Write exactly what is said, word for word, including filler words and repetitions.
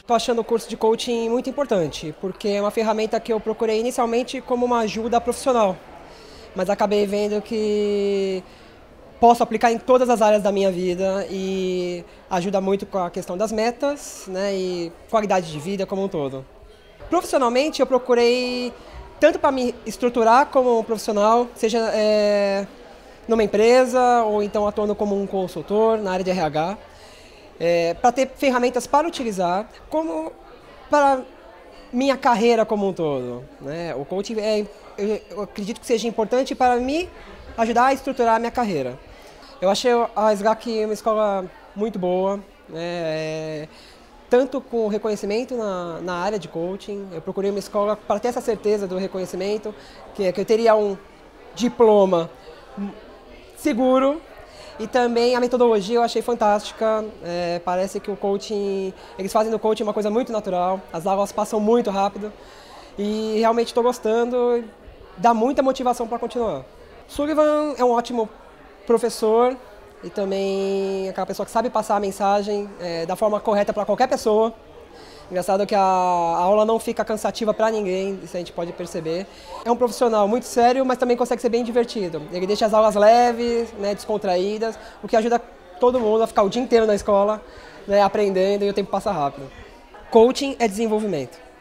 Estou achando o curso de coaching muito importante, porque é uma ferramenta que eu procurei inicialmente como uma ajuda profissional, mas acabei vendo que posso aplicar em todas as áreas da minha vida e ajuda muito com a questão das metas, né, e qualidade de vida como um todo. Profissionalmente, eu procurei tanto para me estruturar como profissional, seja é, numa empresa ou então atuando como um consultor na área de R H, é, para ter ferramentas para utilizar, como para minha carreira como um todo, né? O coaching é, eu acredito que seja importante para me ajudar a estruturar a minha carreira. Eu achei a S G A C uma escola muito boa, né? É, tanto com reconhecimento na, na área de coaching. Eu procurei uma escola para ter essa certeza do reconhecimento, que, que eu teria um diploma seguro, e também a metodologia eu achei fantástica. É, parece que o coaching, eles fazem do coaching uma coisa muito natural, as aulas passam muito rápido e realmente estou gostando, dá muita motivação para continuar. Sullivan é um ótimo professor e também aquela pessoa que sabe passar a mensagem é, da forma correta para qualquer pessoa. Engraçado que a, a aula não fica cansativa para ninguém, isso a gente pode perceber. É um profissional muito sério, mas também consegue ser bem divertido. Ele deixa as aulas leves, né, descontraídas, o que ajuda todo mundo a ficar o dia inteiro na escola, né, aprendendo, e o tempo passa rápido. Coaching é desenvolvimento.